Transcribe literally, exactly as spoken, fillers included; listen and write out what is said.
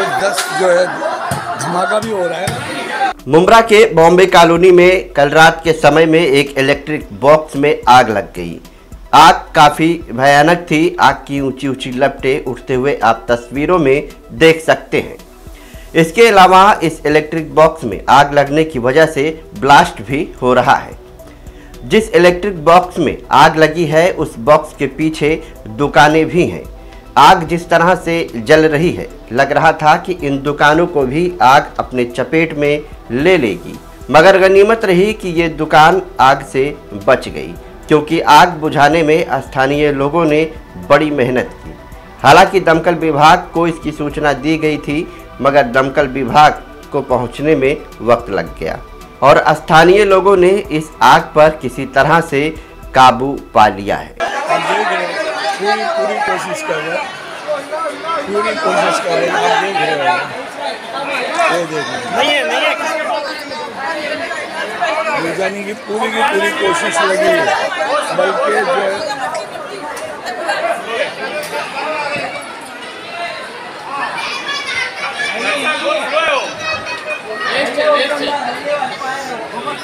जबरदस्त जो है धमाका भी हो रहा है। मुंब्रा के बॉम्बे कॉलोनी में कल रात के समय में एक इलेक्ट्रिक बॉक्स में आग लग गई। आग काफ़ी भयानक थी। आग की ऊंची ऊंची लपटें उठते हुए आप तस्वीरों में देख सकते हैं। इसके अलावा इस इलेक्ट्रिक बॉक्स में आग लगने की वजह से ब्लास्ट भी हो रहा है। जिस इलेक्ट्रिक बॉक्स में आग लगी है उस बॉक्स के पीछे दुकानें भी हैं। आग जिस तरह से जल रही है, लग रहा था कि इन दुकानों को भी आग अपने चपेट में ले लेगी, मगर गनीमत रही कि ये दुकान आग से बच गई, क्योंकि आग बुझाने में स्थानीय लोगों ने बड़ी मेहनत की। हालांकि दमकल विभाग को इसकी सूचना दी गई थी, मगर दमकल विभाग को पहुंचने में वक्त लग गया और स्थानीय लोगों ने इस आग पर किसी तरह से काबू पा लिया है। पूरी पूरी कोशिश कर रहे हैं, पूरी कोशिश कर रहे हैं, आप देख रहे हैं, ये देख नहीं है नहीं है जाने की पूरी की पूरी कोशिश लगी है, बल्कि जो